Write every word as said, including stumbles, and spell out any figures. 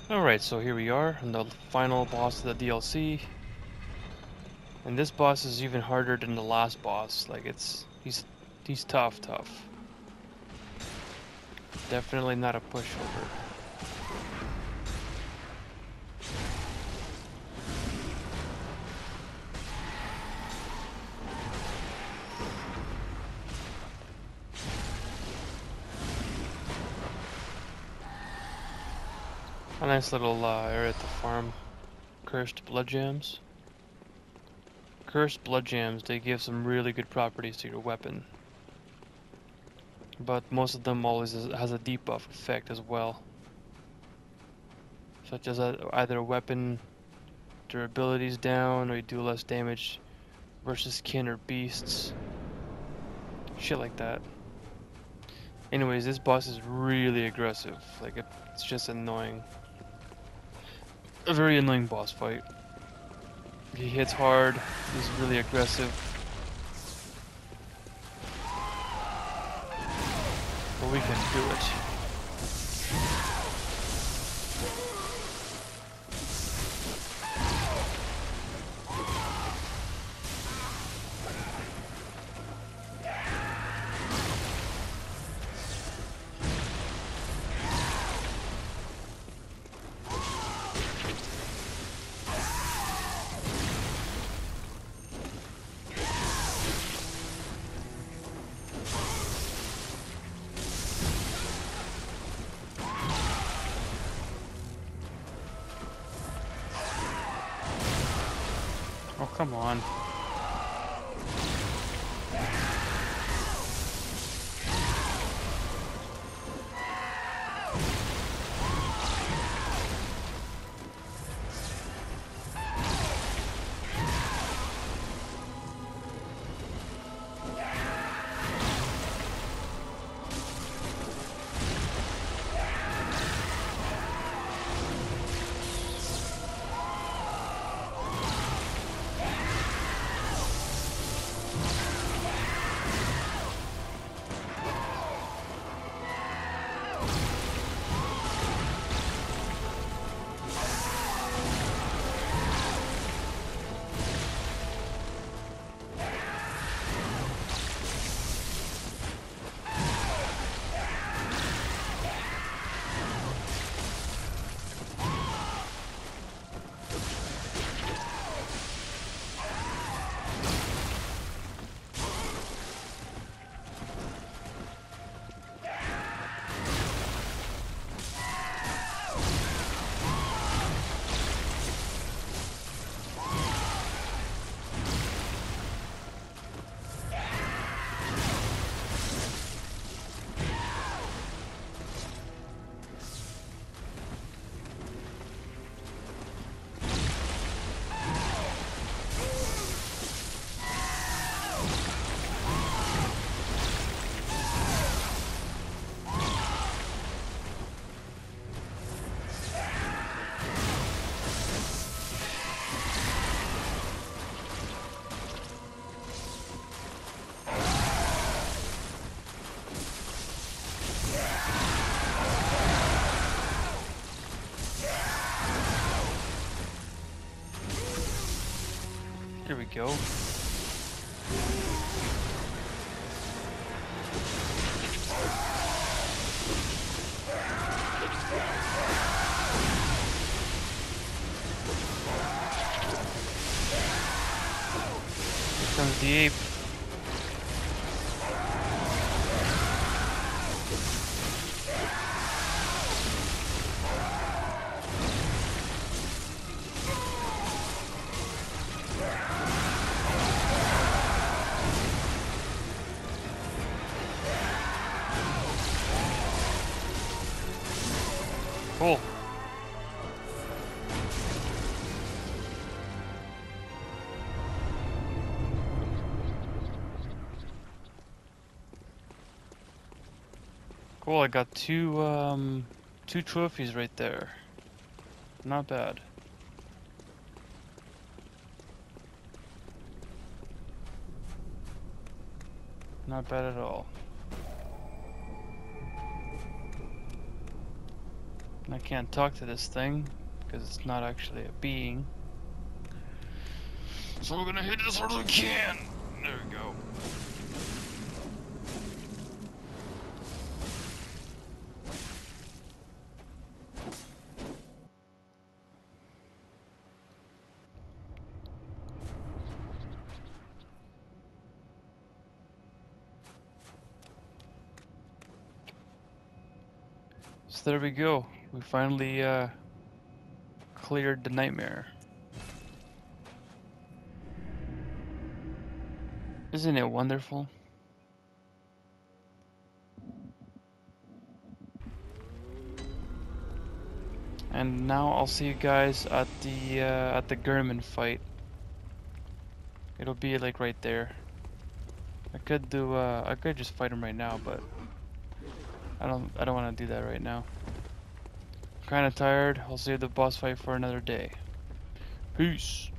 Alright, so here we are on the final boss of the D L C. And this boss is even harder than the last boss. Like it's he's he's tough, tough. Definitely not a pushover. A nice little uh, area to farm cursed blood gems. Cursed blood gems, they give some really good properties to your weapon. But most of them always has a debuff effect as well. Such as a, either weapon durability is down, or you do less damage versus kin or beasts. Shit like that. Anyways, this boss is really aggressive. Like, it's just annoying. A very annoying boss fight. He hits hard, he's really aggressive. But we can do it. Oh, come on. Here we go. Here comes the ape. Cool. Cool, I got two, um, two trophies right there. Not bad. Not bad at all. And I can't talk to this thing because it's not actually a being. So we're gonna hit it as hard as we can. There we go. So there we go. We finally uh, cleared the nightmare. Isn't it wonderful? And now I'll see you guys at the uh, at the German fight. It'll be like right there. I could do uh, I could just fight him right now, but I don't I don't want to do that right now. I'm kind of tired. I'll save the boss fight for another day. Peace.